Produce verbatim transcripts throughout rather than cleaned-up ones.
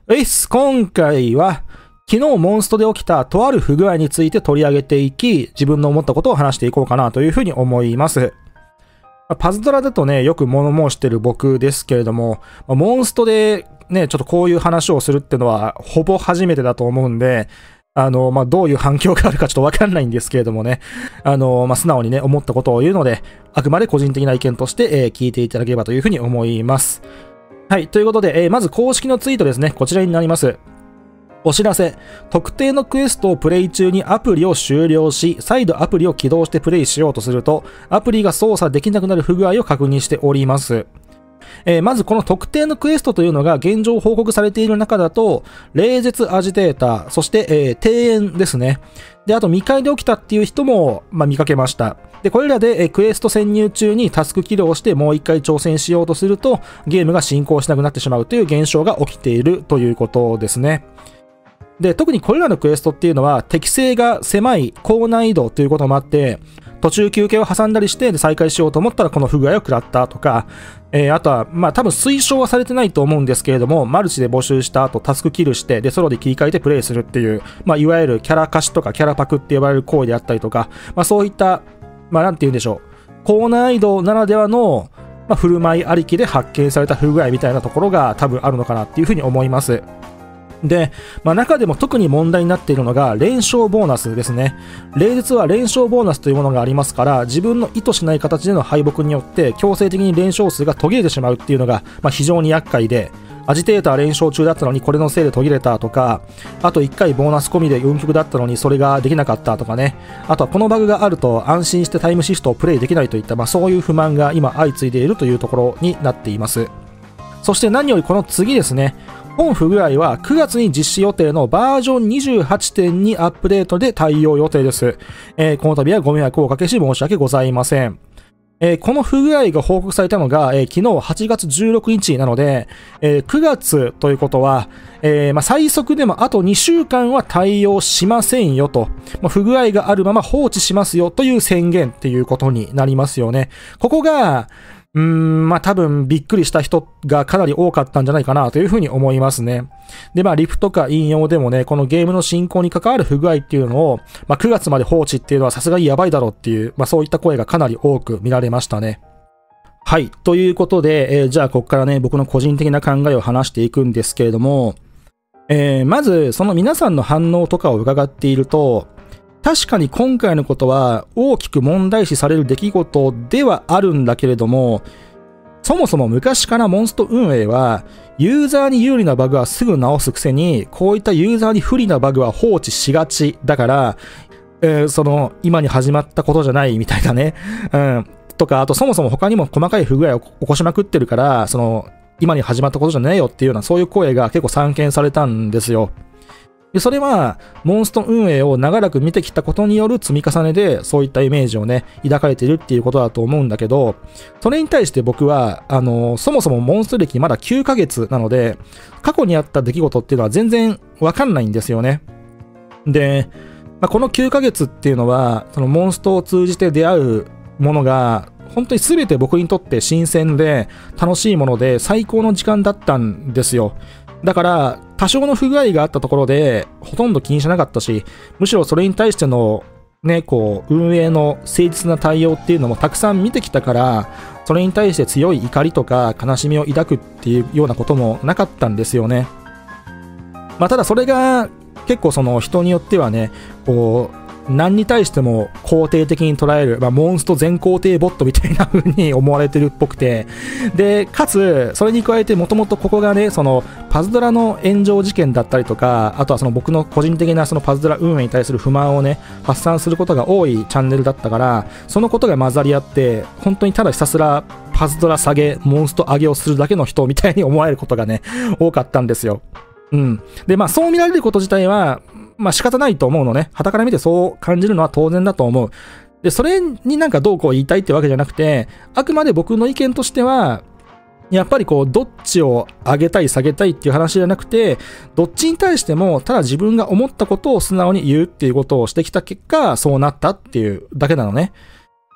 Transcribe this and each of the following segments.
ういっす。今回は、昨日モンストで起きたとある不具合について取り上げていき、自分の思ったことを話していこうかなというふうに思います。パズドラだとね、よく物申してる僕ですけれども、モンストでね、ちょっとこういう話をするってのは、ほぼ初めてだと思うんで、あの、まあ、どういう反響があるかちょっとわかんないんですけれどもね、あの、まあ、素直にね、思ったことを言うので、あくまで個人的な意見として、えー、聞いていただければというふうに思います。はい、ということで、えー、まず公式のツイートですね、こちらになります。お知らせ。特定のクエストをプレイ中にアプリを終了し、再度アプリを起動してプレイしようとすると、アプリが操作できなくなる不具合を確認しております。えー、まずこの特定のクエストというのが現状報告されている中だと、冷絶アジテーター、そして、えー、庭園ですね。で、あと未開で起きたっていう人も、まあ、見かけました。で、これらで、えー、クエスト潜入中にタスク起動してもう一回挑戦しようとすると、ゲームが進行しなくなってしまうという現象が起きているということですね。で、特にこれらのクエストっていうのは適性が狭い高難易度ということもあって、途中休憩を挟んだりして再開しようと思ったらこの不具合を食らったとか、えー、あとは、まあ多分推奨はされてないと思うんですけれども、マルチで募集した後タスクキルして、で、ソロで切り替えてプレイするっていう、まあいわゆるキャラ貸しとかキャラパクって呼ばれる行為であったりとか、まあそういった、まあなんて言うんでしょう、高難易度ならではの、まあ、振る舞いありきで発見された不具合みたいなところが多分あるのかなっていうふうに思います。で、まあ、中でも特に問題になっているのが連勝ボーナスですね。冷絶は連勝ボーナスというものがありますから、自分の意図しない形での敗北によって強制的に連勝数が途切れてしまうっていうのが、まあ、非常に厄介で、アジテーター連勝中だったのにこれのせいで途切れたとか、あといっかいボーナス込みで運極だったのにそれができなかったとかね、あとはこのバグがあると安心してタイムシフトをプレイできないといった、まあ、そういう不満が今相次いでいるというところになっています。そして何よりこの次ですね、本不具合はくがつに実施予定のバージョン にじゅうはちてんに アップデートで対応予定です。えー、この度はご迷惑をおかけし申し訳ございません。えー、この不具合が報告されたのが、えー、昨日はちがつじゅうろくにちなので、えー、くがつということは、えーまあ、最速でもあとにしゅうかんは対応しませんよと、まあ、不具合があるまま放置しますよという宣言っていうことになりますよね。ここが、うーん、まあ多分びっくりした人がかなり多かったんじゃないかなというふうに思いますね。で、まあリプとか引用でもね、このゲームの進行に関わる不具合っていうのを、まあくがつまで放置っていうのはさすがにやばいだろうっていう、まあそういった声がかなり多く見られましたね。はい。ということで、えー、じゃあここからね、僕の個人的な考えを話していくんですけれども、えー、まずその皆さんの反応とかを伺っていると、確かに今回のことは大きく問題視される出来事ではあるんだけれども、そもそも昔からモンスト運営はユーザーに有利なバグはすぐ直すくせに、こういったユーザーに不利なバグは放置しがちだから、えー、その今に始まったことじゃないみたいなね、うん、とか、あとそもそも他にも細かい不具合を起こしまくってるから、その今に始まったことじゃないよっていうようなそういう声が結構散見されたんですよ。で、それは、モンスト運営を長らく見てきたことによる積み重ねで、そういったイメージをね、抱かれているっていうことだと思うんだけど、それに対して僕は、あの、そもそもモンスト歴まだきゅうかげつなので、過去にあった出来事っていうのは全然わかんないんですよね。で、まあ、このきゅうかげつっていうのは、そのモンストを通じて出会うものが、本当に全て僕にとって新鮮で、楽しいもので、最高の時間だったんですよ。だから、多少の不具合があったところで、ほとんど気にしなかったし、むしろそれに対しての、ね、こう、運営の誠実な対応っていうのもたくさん見てきたから、それに対して強い怒りとか悲しみを抱くっていうようなこともなかったんですよね。まあ、ただそれが、結構その人によってはね、こう、何に対しても肯定的に捉える、まあ、モンスト全肯定ボットみたいな風に思われてるっぽくて、で、かつ、それに加えてもともとここがね、その、パズドラの炎上事件だったりとか、あとはその僕の個人的なそのパズドラ運営に対する不満をね、発散することが多いチャンネルだったから、そのことが混ざり合って、本当にただひたすらパズドラ下げ、モンスト上げをするだけの人みたいに思われることがね、多かったんですよ。うん。で、まあ、そう見られること自体は、まあ仕方ないと思うのね。傍から見てそう感じるのは当然だと思う。で、それになんかどうこう言いたいってわけじゃなくて、あくまで僕の意見としては、やっぱりこう、どっちを上げたい下げたいっていう話じゃなくて、どっちに対しても、ただ自分が思ったことを素直に言うっていうことをしてきた結果、そうなったっていうだけなのね。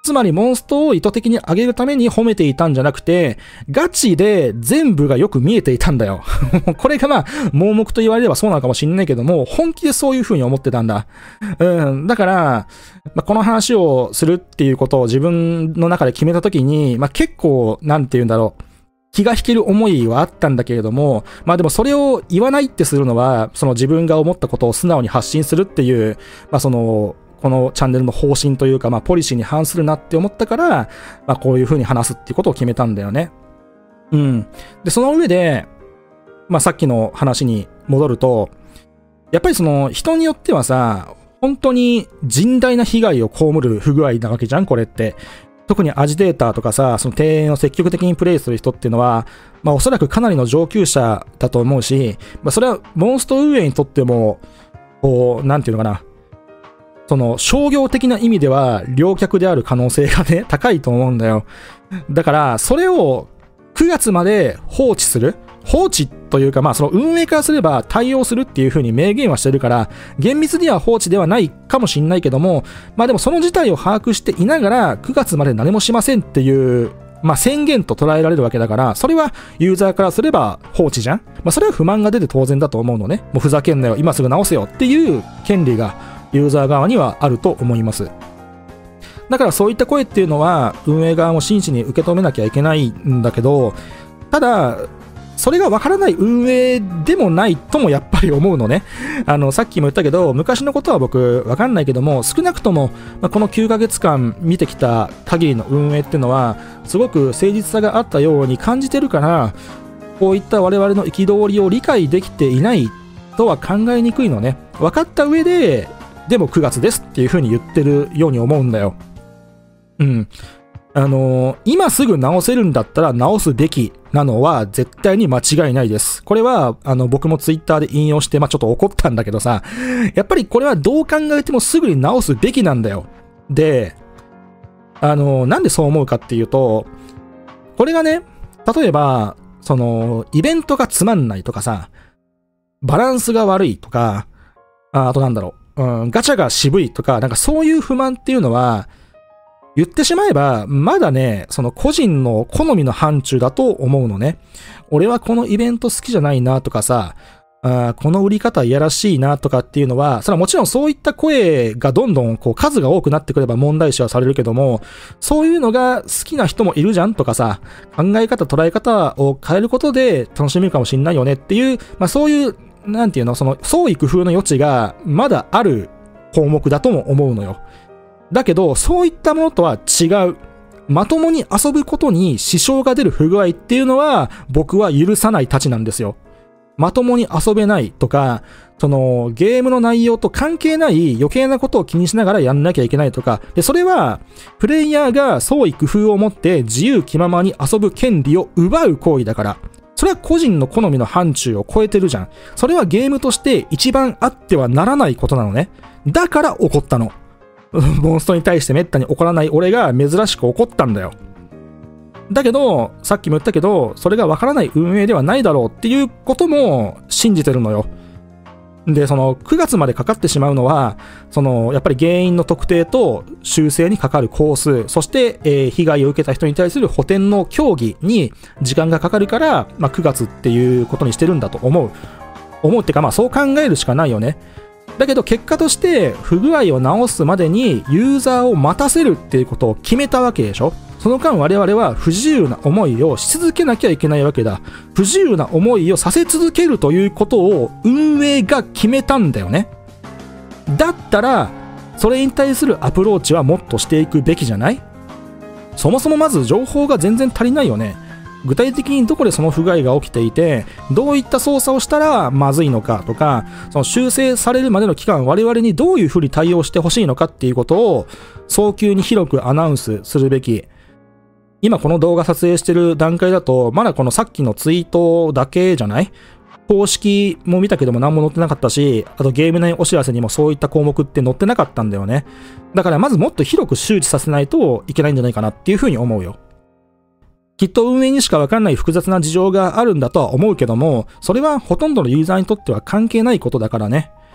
つまりモンストを意図的に上げるために褒めていたんじゃなくて、ガチで全部がよく見えていたんだよ。これがまあ、盲目と言われればそうなのかもしんないけども、本気でそういう風に思ってたんだ。うん。だから、まあ、この話をするっていうことを自分の中で決めたときに、まあ、結構、なんて言うんだろう。気が引ける思いはあったんだけれども、まあでもそれを言わないってするのは、その自分が思ったことを素直に発信するっていう、まあその、このチャンネルの方針というか、まあ、ポリシーに反するなって思ったから、まあ、こういう風に話すっていうことを決めたんだよね。うん。で、その上で、まあ、さっきの話に戻ると、やっぱりその、人によってはさ、本当に甚大な被害を被る不具合なわけじゃん、これって。特にアジテーターとかさ、その庭園を積極的にプレイする人っていうのは、まあ、おそらくかなりの上級者だと思うし、まあ、それはモンスト運営にとっても、こう、なんていうのかな、その商業的な意味では良客である可能性がね、高いと思うんだよ。だから、それをくがつまで放置する放置というか、まあその運営からすれば対応するっていう風に明言はしてるから、厳密には放置ではないかもしんないけども、まあでもその事態を把握していながらくがつまで何もしませんっていう、まあ宣言と捉えられるわけだから、それはユーザーからすれば放置じゃん。まあそれは不満が出て当然だと思うのね。もうふざけんなよ、今すぐ直せよっていう権利がユーザー側にはあると思います。だからそういった声っていうのは運営側も真摯に受け止めなきゃいけないんだけど、ただそれがわからない運営でもないともやっぱり思うのね。あのさっきも言ったけど、昔のことは僕わかんないけども、少なくともこのきゅうかげつかん見てきた限りの運営っていうのはすごく誠実さがあったように感じてるから、こういった我々の憤りを理解できていないとは考えにくいのね。分かった上ででもくがつですっていう風に言ってるように思うんだよ。うん。あのー、今すぐ直せるんだったら直すべきなのは絶対に間違いないです。これは、あの、僕もツイッターで引用して、まあ、ちょっと怒ったんだけどさ、やっぱりこれはどう考えてもすぐに直すべきなんだよ。で、あのー、なんでそう思うかっていうと、これがね、例えば、その、イベントがつまんないとかさ、バランスが悪いとか、あ、あとなんだろう、うん、ガチャが渋いとか、なんかそういう不満っていうのは、言ってしまえば、まだね、その個人の好みの範疇だと思うのね。俺はこのイベント好きじゃないなとかさ、あこの売り方いやらしいなとかっていうのは、それはもちろんそういった声がどんどんこう数が多くなってくれば問題視はされるけども、そういうのが好きな人もいるじゃんとかさ、考え方、捉え方を変えることで楽しめるかもしんないよねっていう、まあそういう、なんていうの、その創意工夫の余地がまだある項目だとも思うのよ。だけど、そういったものとは違う。まともに遊ぶことに支障が出る不具合っていうのは、僕は許さないたちなんですよ。まともに遊べないとか、その、ゲームの内容と関係ない余計なことを気にしながらやんなきゃいけないとか、で、それは、プレイヤーが創意工夫を持って自由気ままに遊ぶ権利を奪う行為だから。それは個人の好みの範疇を超えてるじゃん。それはゲームとして一番あってはならないことなのね。だから怒ったの。モンストに対して滅多に怒らない俺が珍しく怒ったんだよ。だけど、さっきも言ったけど、それがわからない運営ではないだろうっていうことも信じてるのよ。で、そのくがつまでかかってしまうのは、そのやっぱり原因の特定と修正にかかる工数、そして、えー、被害を受けた人に対する補填の協議に時間がかかるから、まあ、くがつっていうことにしてるんだと思う。思うっていうか、まあそう考えるしかないよね。だけど結果として不具合を直すまでにユーザーを待たせるっていうことを決めたわけでしょ。その間我々は不自由な思いをし続けなきゃいけないわけだ。不自由な思いをさせ続けるということを運営が決めたんだよね。だったらそれに対するアプローチはもっとしていくべきじゃない？そもそもまず情報が全然足りないよね。具体的にどこでその不具合が起きていて、どういった操作をしたらまずいのかとか、その修正されるまでの期間、我々にどういうふうに対応してほしいのかっていうことを早急に広くアナウンスするべき。今この動画撮影してる段階だと、まだこのさっきのツイートだけじゃない？公式も見たけども何も載ってなかったし、あとゲーム内お知らせにもそういった項目って載ってなかったんだよね。だからまずもっと広く周知させないといけないんじゃないかなっていうふうに思うよ。きっと運営にしかわかんない複雑な事情があるんだとは思うけども、それはほとんどのユーザーにとっては関係ないことだからね。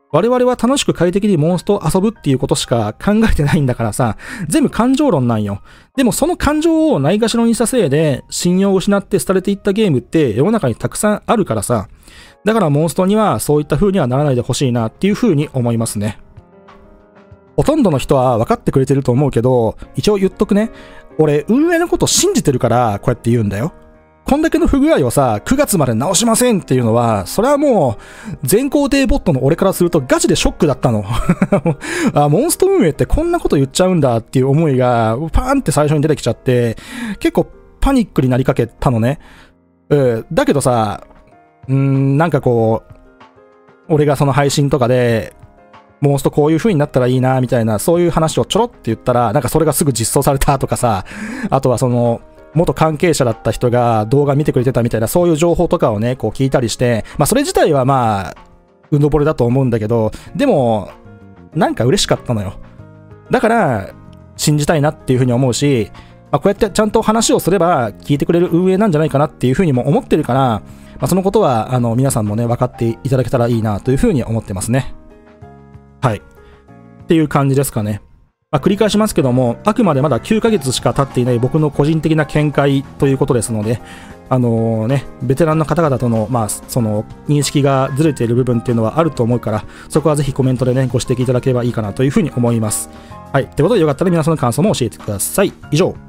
我々は楽しく快適にモンストを遊ぶっていうことしか考えてないんだからさ、全部感情論なんよ。でもその感情をないがしろにしたせいで、信用を失って廃れていったゲームって世の中にたくさんあるからさ、だからモンストにはそういった風にはならないでほしいなっていう風に思いますね。ほとんどの人は分かってくれてると思うけど、一応言っとくね。俺、運営のこと信じてるから、こうやって言うんだよ。こんだけの不具合をさ、くがつまで直しませんっていうのは、それはもう、全肯定ボットの俺からするとガチでショックだったの。あ、モンスト運営ってこんなこと言っちゃうんだっていう思いが、パーンって最初に出てきちゃって、結構パニックになりかけたのね。うん、だけどさ、うーん、なんかこう、俺がその配信とかで、モンストこういう風になったらいいな、みたいな、そういう話をちょろって言ったら、なんかそれがすぐ実装されたとかさ、あとはその、元関係者だった人が動画見てくれてたみたいな、そういう情報とかをね、こう聞いたりして、まあそれ自体はまあ、うぬぼれだと思うんだけど、でも、なんか嬉しかったのよ。だから、信じたいなっていう風に思うし、まあ、こうやってちゃんと話をすれば聞いてくれる運営なんじゃないかなっていう風にも思ってるから、まあ、そのことは、あの、皆さんもね、分かっていただけたらいいなという風に思ってますね。はい。っていう感じですかね。まあ、繰り返しますけども、あくまでまだきゅうかげつしか経っていない僕の個人的な見解ということですので、あのー、ね、ベテランの方々との、まあ、その、認識がずれている部分っていうのはあると思うから、そこはぜひコメントでね、ご指摘いただければいいかなというふうに思います。はい。ってことでよかったら皆さんの感想も教えてください。以上。